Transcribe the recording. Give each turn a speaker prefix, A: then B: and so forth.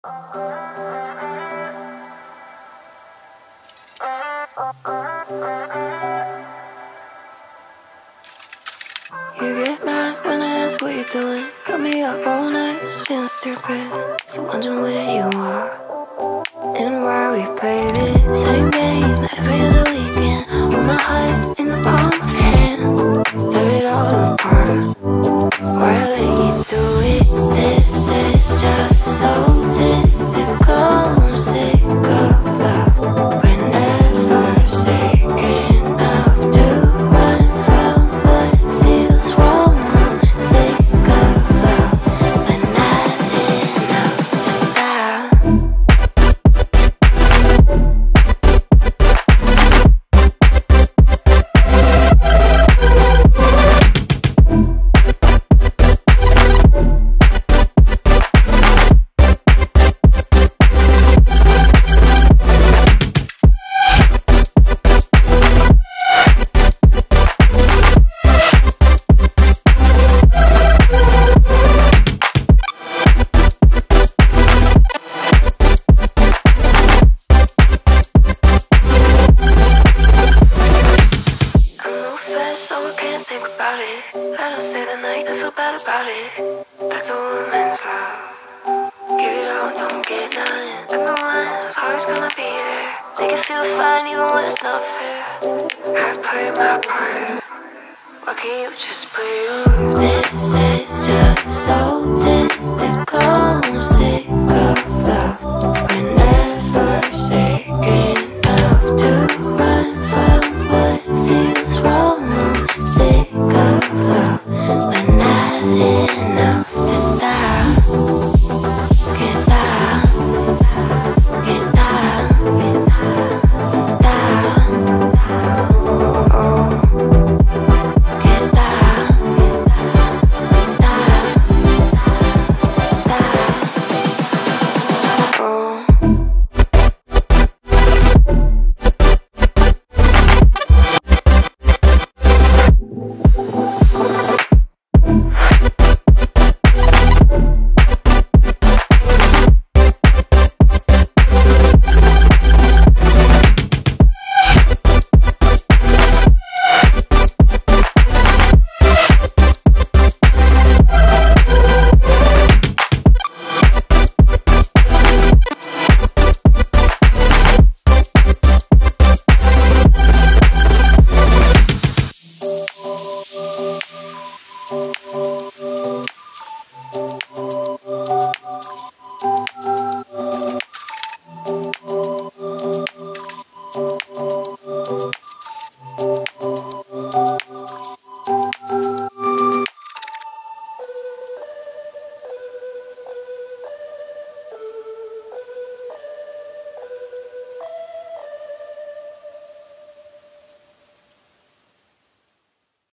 A: You get mad when I ask what you're doing. Got me up all night, just feeling stupid. For wondering where you are and why we played it. Same game every other weekend. With my heart in the palm of your hand. Tear it all apart. Why I let you do it? This is just so typical. I'm sick of love. We're never sick enough to run from what feels wrong. I'm sick of love, but not enough to stop. So I can't think about it. I don't stay the night and feel bad about it. That's a woman's love. Give it all, don't get none. Everyone's always gonna be there. Make it feel fine even when it's not fair. I play my part. Why can't you just play yours? This is just so typical. I'm sick of